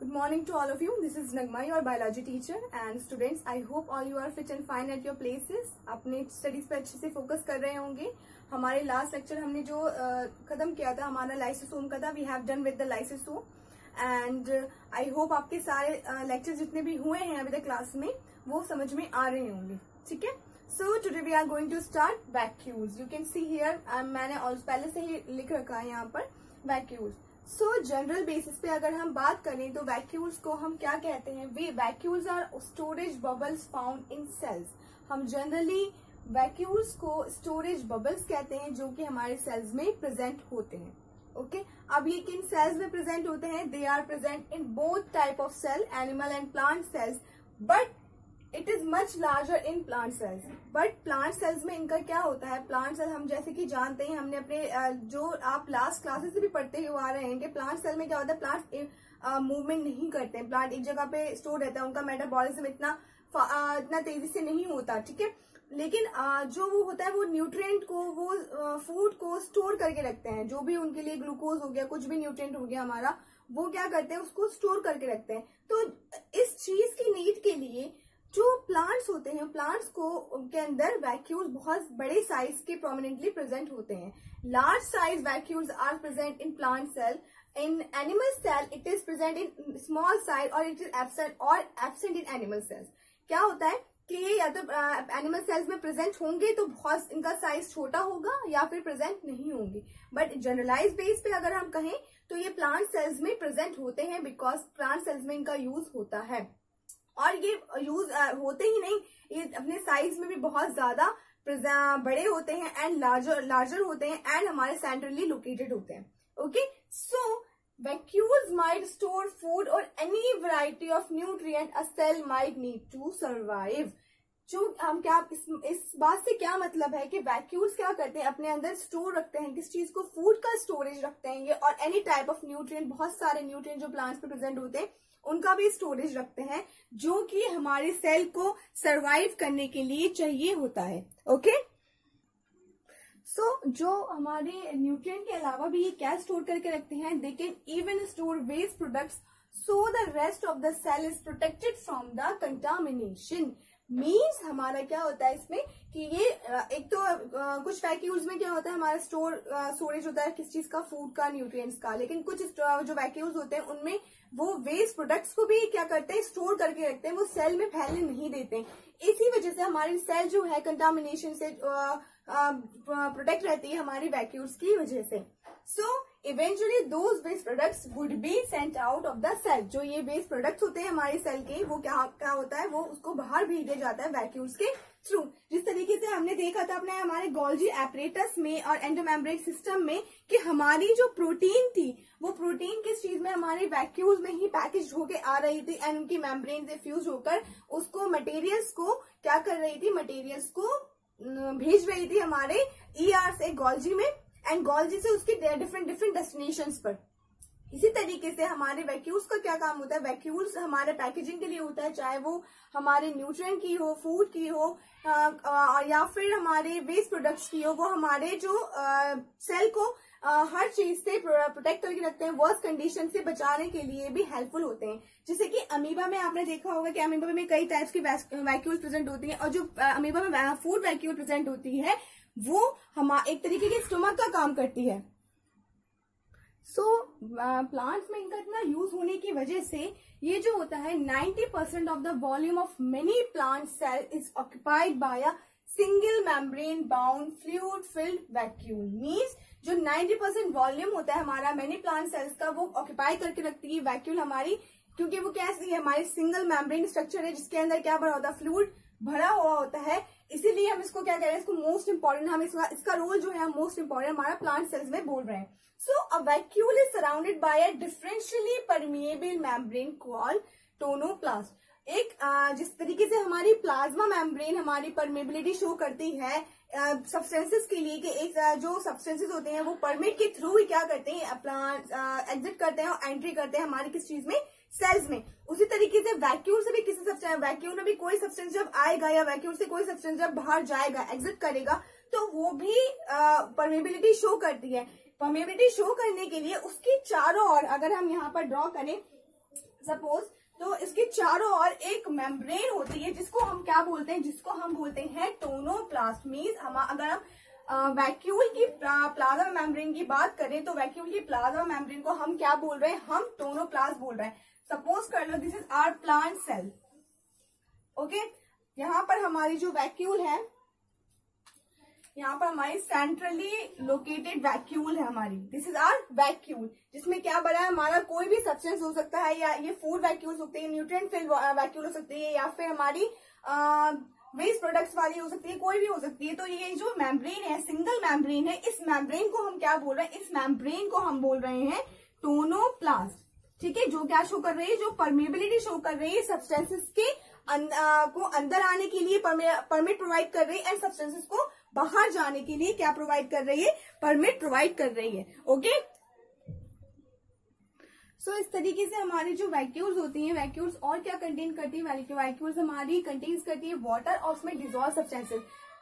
Good morning to all of you. This is Nagma, your biology teacher, and students, I hope all you are fit and fine at your places. अपने studies पे अच्छे से focus कर रहे होंगे. हमारे last lecture हमने जो खत्म किया था हमारा लाइसोसोम का था. We have done with the lysosome and I hope आपके सारे लेक्चर जितने भी हुए हैं अभी तक क्लास में वो समझ में आ रहे होंगे. ठीक है. So today we are going to start vacuoles. You can see here मैंने पहले से ही लिख रखा है यहाँ पर वैक्यूल्स. सो जनरल बेसिस पे अगर हम बात करें तो वैक्यूल्स को हम क्या कहते हैं. वे vacuoles are storage bubbles found in cells. हम जनरली वैक्यूल्स को स्टोरेज बबल्स कहते हैं जो कि हमारे सेल्स में प्रेजेंट होते हैं. ओके अब ये किन सेल्स में प्रेजेंट होते हैं. They are present in both type of cell, animal and plant cells, but it is much larger in plant cells. But plant cells में इनका क्या होता है. प्लांट सेल हम जैसे कि जानते हैं, हमने अपने जो आप लास्ट क्लासेस से भी पढ़ते हुए आ रहे हैं कि प्लांट सेल में क्या होता है. प्लांट मूवमेंट नहीं करते हैं. प्लांट एक जगह पे स्टोर रहता है. उनका मेटाबॉलिज्म इतना तेजी से नहीं होता. ठीक है. लेकिन जो वो होता है वो न्यूट्रिएंट को, वो फूड को स्टोर करके रखते हैं. जो भी उनके लिए ग्लूकोज हो गया, कुछ भी न्यूट्रिएंट हो गया हमारा, वो क्या करते हैं उसको स्टोर करके रखते हैं. तो इस चीज की नीड के लिए जो प्लांट्स होते हैं, प्लांट्स को उनके अंदर वैक्यूल्स बहुत बड़े साइज के प्रोमिनेंटली प्रेजेंट होते हैं. Large size vacuoles are present in plant cell. In animal cell it is present in small size और it is absent in animal cells. क्या होता है कि ये या तो एनिमल सेल्स में प्रेजेंट होंगे तो बहुत इनका साइज छोटा होगा या फिर प्रेजेंट नहीं होंगे. बट जनरलाइज बेस पे अगर हम कहें तो ये प्लांट सेल्स में प्रेजेंट होते हैं बिकॉज प्लांट सेल्स में इनका यूज होता है. और ये यूज होते ही नहीं, ये अपने साइज में भी बहुत ज्यादा बड़े होते हैं एंड लार्जर होते हैं एंड हमारे सेंट्रली लोकेटेड होते हैं. Okay. So vacuoles might store food और any variety of nutrient a cell might need to survive. जो हम क्या इस बात से क्या मतलब है कि वैक्यूल्स क्या करते हैं, अपने अंदर स्टोर रखते हैं. किस चीज को? फूड का स्टोरेज रखते हैं ये. और एनी टाइप ऑफ न्यूट्रिएंट, बहुत सारे न्यूट्रिएंट जो प्लांट्स पे प्रेजेंट होते हैं उनका भी स्टोरेज रखते हैं जो कि हमारे सेल को सरवाइव करने के लिए चाहिए होता है. ओके. सो जो हमारे न्यूट्रिएंट के अलावा भी ये क्या स्टोर करके रखते हैं. They can even store waste products so the rest of the cell is protected from the contamination. Means हमारा क्या होता है इसमें कि ये एक तो कुछ वैक्यूल्स में क्या होता है हमारा स्टोरेज होता है किस चीज का, फूड का, न्यूट्रिएंट्स का. लेकिन कुछ जो वैक्यूल्स होते हैं उनमें वो वेस्ट प्रोडक्ट्स को भी क्या करते हैं, स्टोर करके रखते हैं. वो सेल में फैलने नहीं देते हैं. इसी वजह से हमारी सेल जो है कंटामिनेशन से प्रोटेक्ट रहती है हमारी वैक्यूल्स की वजह से. So eventually those waste products would be sent out of the cell. जो ये वेस्ट प्रोडक्ट्स होते हैं हमारे सेल के, वो क्या होता है, वो उसको बाहर भेजा जाता है वैक्यूल्स के थ्रू. जिस तरीके से हमने देखा था अपने हमारे गोल्जी एपरेटस में और एंडोमेम्ब्रेन सिस्टम में कि हमारी जो प्रोटीन थी वो प्रोटीन किस चीज में, हमारे वैक्यूल्स में ही पैकेज होके आ रही थी एंड उनकी मेम्ब्रेन से फ्यूज होकर उसको मटेरियल्स को क्या कर रही थी, मटेरियल्स को भेज रही थी हमारे ईआर से गोल्जी में एंड गोल्जी से उसके डिफरेंट डेस्टिनेशंस पर. इसी तरीके से हमारे वैक्यूल्स का क्या काम होता है. वैक्यूल्स हमारे पैकेजिंग के लिए होता है, चाहे वो हमारे न्यूट्रिएंट की हो, फूड की हो या फिर हमारे वेस्ट प्रोडक्ट्स की हो. वो हमारे जो सेल को हर चीज से प्रोटेक्ट करके रखते हैं, वर्स्ट कंडीशन से बचाने के लिए भी हेल्पफुल होते हैं. जैसे कि अमीबा में आपने देखा होगा कि अमीबा में कई टाइप्स की वैक्यूल्स प्रेजेंट होती हैं और जो अमीबा में फूड वैक्यूल प्रेजेंट होती है वो एक तरीके के स्टमक का काम करती है. सो प्लांट्स में इनका इतना यूज होने की वजह से ये जो होता है 90% of the volume of many plant cell is occupied by a single membrane bound fluid filled vacuole. Means जो 90% वॉल्यूम होता है हमारा मेनी प्लांट सेल्स का, वो ऑक्यूपाई करके रखती है वैक्यूल हमारी. क्योंकि वो कैसी है, हमारी सिंगल मेम्ब्रेन स्ट्रक्चर है जिसके अंदर क्या भरा होता है, फ्लूइड भरा हुआ होता है. इसीलिए हम इसको क्या कह रहे हैं, इसको मोस्ट इंपॉर्टेंट, हम इसका रोल जो है मोस्ट इंपॉर्टेंट हमारा प्लांट सेल्स में बोल रहे हैं. So a vacuole is surrounded by a differentially permeable membrane called tonoplast. एक जिस तरीके से हमारी प्लाज्मा मेम्ब्रेन हमारी परमेबिलिटी शो करती है सब्सटेंसेस के लिए कि एक जो सब्सटेंसेस होते हैं वो परमिट के थ्रू ही क्या करते हैं, अपना एग्जिट करते हैं और एंट्री करते हैं हमारी किस चीज में, सेल्स में. उसी तरीके से वैक्यूल से भी किसी सब्सटेंस, वैक्यूल में भी कोई सब्सटेंस जब आएगा या वैक्यूल से कोई सब्सटेंस जब बाहर जाएगा, एग्जिट करेगा, तो वो भी परमेबिलिटी शो करती है. परमेबिलिटी शो करने के लिए उसकी चारों ओर अगर हम यहाँ पर ड्रॉ करें सपोज, तो इसके चारों ओर एक मेम्ब्रेन होती है जिसको हम क्या बोलते हैं, जिसको हम बोलते हैं टोनोप्लास्ट। मीन्स हम अगर हम वैक्यूल की प्लाज्मा मेम्ब्रेन की बात करें तो वैक्यूल की प्लाज्मा मेम्ब्रेन को हम क्या बोल रहे हैं, हम टोनोप्लास्ट बोल रहे हैं। सपोज कर लो this is our plant cell. Okay, यहाँ पर हमारी जो वैक्यूल है, यहाँ पर हमारी सेंट्रली लोकेटेड वैक्यूल है हमारी, दिस इज आवर वैक्यूल, जिसमें क्या बना है हमारा कोई भी सब्सटेंस हो सकता है, या ये फूड वैक्यूल हो सकती है, न्यूट्रिएंट फिल वैक्यूल हो सकती है, या फिर हमारी वेस्ट प्रोडक्ट्स वाली हो सकती है, कोई भी हो सकती है। तो ये जो मेम्ब्रेन है, सिंगल मेम्ब्रेन है, इस मेम्ब्रेन को हम क्या बोल रहे हैं, इस मेम्ब्रेन को हम बोल रहे हैं टोनोप्लास्ट। ठीक है, जो क्या शो कर रही है, जो परमेबिलिटी शो कर रही है सब्सटेंसेस के को अंदर आने के लिए परमिट प्रोवाइड कर रही है, एंड सब्सटेंसेस को बाहर जाने के लिए क्या प्रोवाइड कर रही है, परमिट प्रोवाइड कर रही है। ओके, सो इस तरीके से हमारी जो वैक्यूल्स होती हैं, वैक्यूल्स और क्या कंटेन करती है, वैक्यूल्स हमारी कंटेन्स करती है वाटर और उसमें डिजॉल्व सब्सटेंसेस।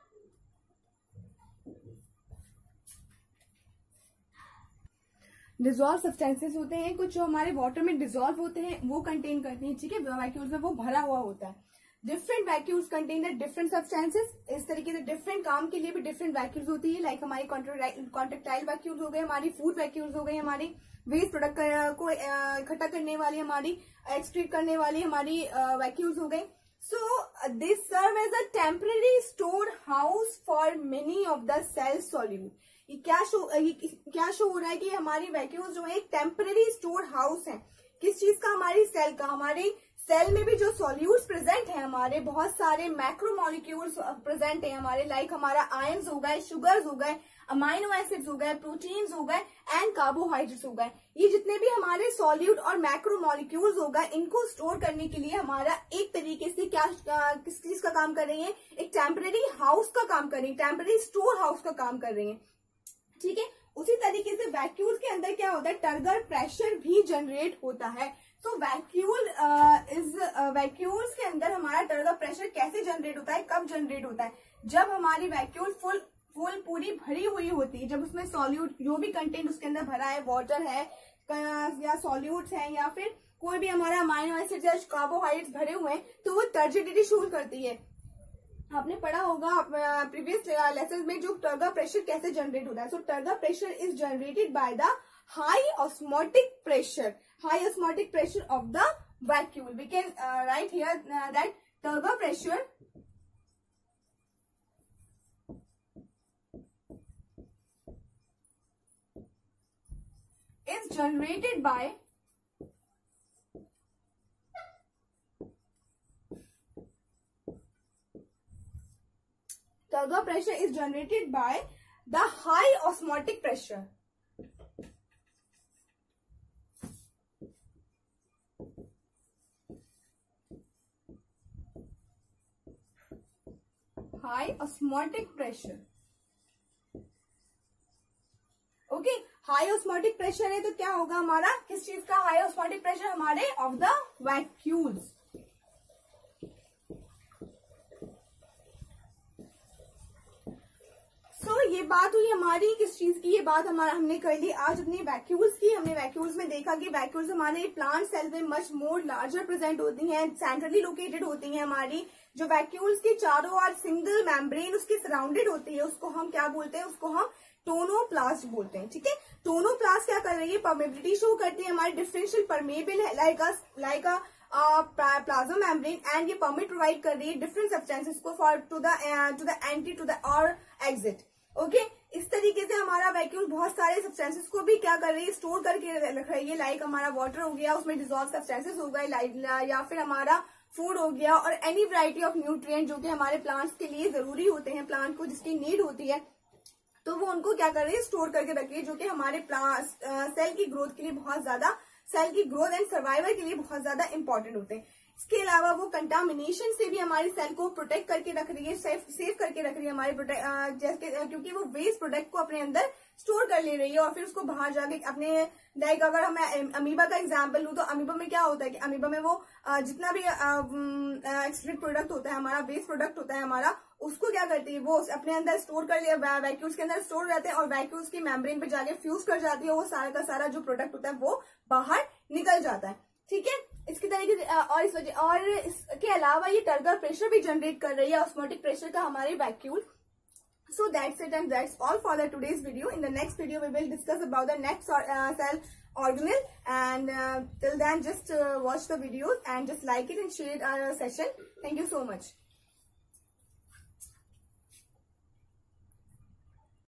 डिजॉल्व सब्सटेंसेस होते हैं कुछ जो हमारे वाटर में डिजॉल्व होते हैं, वो कंटेन करती हैं। ठीक है, वैक्यूल्स में वो भरा हुआ होता है। Different vacuoles contain the different substances. इस तरीके से डिफरेंट काम के लिए भी डिफरेंट वैक्यूल्स होती है। लाइक हमारी कॉन्ट्रेक्टाइल वैक्यूल्स हो गए, हमारी फूड वैक्यूल्स हो गई, हमारी वेस्ट प्रोडक्ट को इकट्ठा करने वाली, हमारी एक्सट्रीट करने वाली हमारी वैक्यूल्स हो गई। So this serve as a temporary storehouse for many of the cell solute. ये क्या शो हो रहा है कि हमारी वैक्यूल्स जो है एक टेम्पररी स्टोर हाउस है। किस चीज का, हमारी सेल का। हमारी सेल में भी जो सॉल्यूट्स प्रेजेंट है, हमारे बहुत सारे मैक्रोमोलिक्यूल्स प्रेजेंट है हमारे, लाइक हमारा आयंस हो गए, शुगर्स हो गए, अमाइनो एसिड्स हो गए, प्रोटीन्स हो गए, एंड कार्बोहाइड्रेट्स हो गए। ये जितने भी हमारे सॉल्यूट और मैक्रोमोलिक्यूल्स हो गए, इनको स्टोर करने के लिए हमारा एक तरीके से किस चीज का काम कर रही है, एक टेम्पररी हाउस का काम कर रही है, टेम्पररी स्टोर हाउस का काम कर रही है। ठीक है, उसी तरीके से वैक्यूल्स के अंदर क्या होता है, टर्गर प्रेशर भी जनरेट होता है। सो वैक्यूल्स के अंदर हमारा टर्गर प्रेशर कैसे जनरेट होता है, कब जनरेट होता है, जब हमारी वैक्यूल फुल पूरी भरी हुई होती है, जब उसमें सॉल्यूट जो भी कंटेंट उसके अंदर भरा है, वाटर है या सॉल्यूट्स है, या फिर कोई भी हमारा अमाइनो एसिड या कार्बोहाइड्रेट्स भरे हुए हैं, तो वो टर्जिडिटी शो करती है। आपने पढ़ा होगा प्रीवियस लेसन में जो टर्गर प्रेशर कैसे जनरेट होता है। So turgor pressure is generated by the high osmotic pressure of the vacuole. We can write here that turgor pressure is generated by turgor pressure is generated by the high osmotic pressure. High osmotic pressure. Okay, high osmotic pressure है तो क्या होगा हमारा, किस चीज का high osmotic pressure, हमारे of the vacuoles. So ये बात हुई हमारी किस चीज की, ये बात हमने कर ली आज अपनी वैक्यूल्स की। हमने वैक्यूल्स में देखा कि वैक्यूल्स हमारे प्लांट सेल में मच मोर लार्जर प्रेजेंट होती हैं, सेंट्रली लोकेटेड होती हैं। हमारी जो वैक्यूल्स के चारों ओर सिंगल मेम्ब्रेन उसके सराउंडेड होती है, उसको हम क्या बोलते हैं, उसको हम टोनोप्लास्ट बोलते हैं। ठीक है, टोनोप्लास्ट क्या कर रही है, परमेबिलिटी शो करती है, हमारी डिफरेंशियल परमेबल है like a plasma membrane, and ये परमिट प्रोवाइड कर रही है डिफरेंट सब्सटेंसेस को for to the entry to the और एग्जिट। ओके, इस तरीके से हमारा वैक्यूल बहुत सारे सब्सटेंसेस को भी क्या कर रही है, स्टोर करके रख रही है। लाइक हमारा वाटर हो गया, उसमें डिजॉल्व सब्सटेंसेस हो गए, या फिर हमारा फूड हो गया, और एनी वैरायटी ऑफ न्यूट्रिएंट जो कि हमारे प्लांट्स के लिए जरूरी होते हैं, प्लांट को जिसकी नीड होती है, तो वो उनको क्या कर रही है, स्टोर करके रखी है, जो कि हमारे सेल की ग्रोथ के लिए बहुत ज्यादा, सेल की ग्रोथ एंड सर्वाइवल के लिए बहुत ज्यादा इंपॉर्टेंट होते हैं। इसके अलावा वो कंटामिनेशन से भी हमारी सेल को प्रोटेक्ट करके रख रही है, सेफ करके रख रही है हमारे क्योंकि वो वेस्ट प्रोडक्ट को अपने अंदर स्टोर कर ले रही है, और फिर उसको बाहर जाके अपने, लाइक अगर हम अमीबा का एग्जांपल लूं तो अमीबा में क्या होता है कि अमीबा में वो जितना भी एक्सट्रैक्ट प्रोडक्ट होता है हमारा, वेस्ट प्रोडक्ट होता है हमारा, उसको क्या करती है, वो अपने अंदर स्टोर कर लिया, वैक्यूल्स के अंदर स्टोर रहते हैं, और वैक्यूल्स की मेम्ब्रेन पे जाके फ्यूज कर जाती है, वो सारा का सारा जो प्रोडक्ट होता है वो बाहर निकल जाता है। ठीक है, इस तरह की और इस वजह और इसके अलावा ये टर्गर प्रेशर भी जनरेट कर रही है, ऑस्मोटिक प्रेशर का हमारे vacuole. So that's it, and that's all for the today's video. In the next video, we will discuss about the next cell organelle, and till then just watch the videos and just like it and share our session. Thank you so much.